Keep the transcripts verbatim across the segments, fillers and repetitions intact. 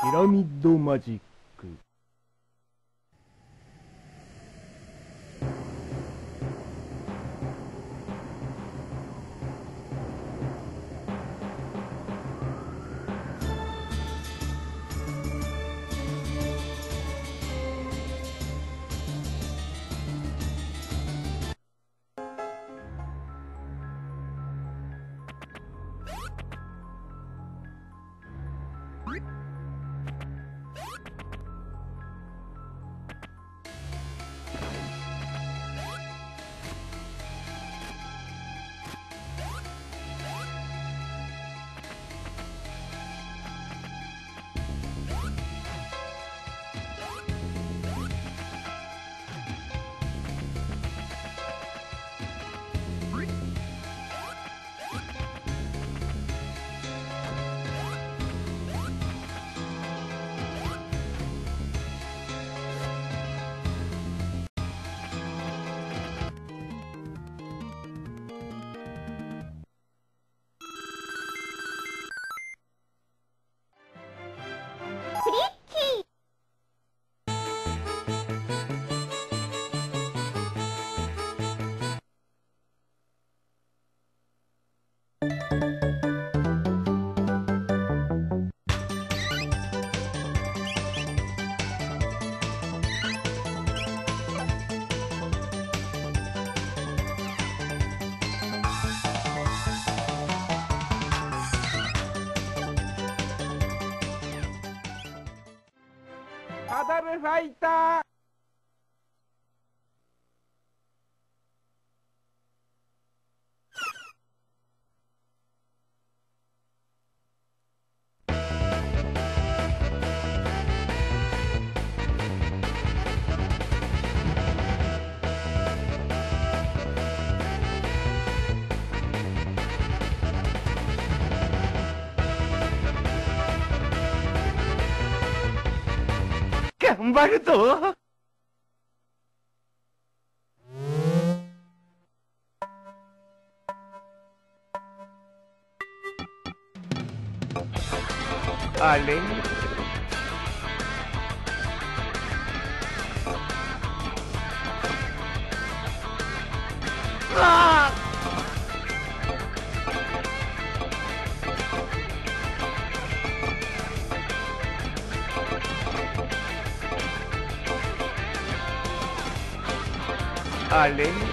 ピラミッドマジック。 パダルファイター。頑張るぞ。あれ？ああ！あれ？ビズ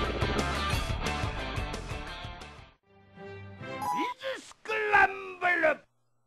スクランブル。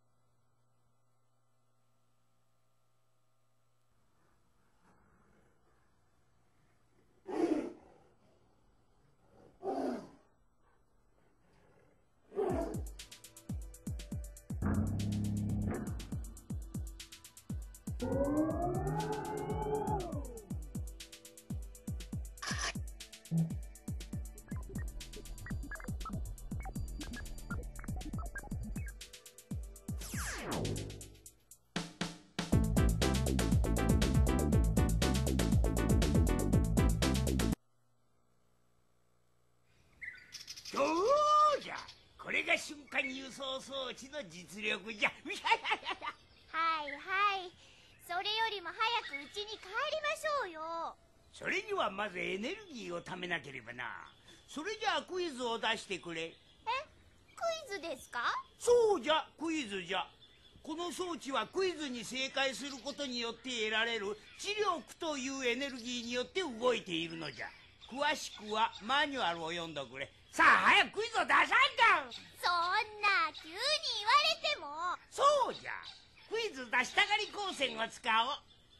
そうじゃ、これが瞬間輸送装置の実力じゃ。 はいはい、それよりも早く家に帰りましょうよ。 それにはまずエネルギーを貯めなければな。それじゃあクイズを出してくれ。 え、クイズですか？ そうじゃ、クイズじゃ。この装置はクイズに正解することによって得られる知力というエネルギーによって動いているのじゃ。詳しくはマニュアルを読んどくれ。さあ早くクイズを出さんか。 そんな急に言われても。 そうじゃ、クイズ出したがり光線を使おう。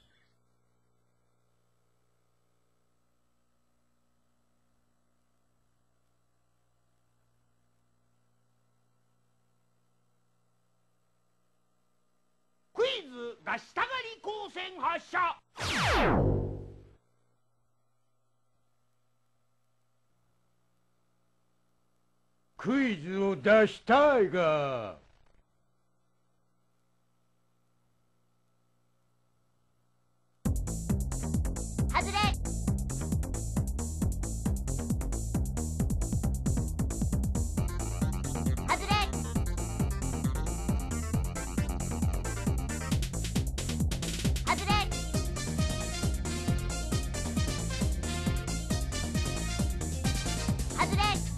クイズ出したがり光線発射。 クイズを出したいが。 外れ。外れ。 外れ。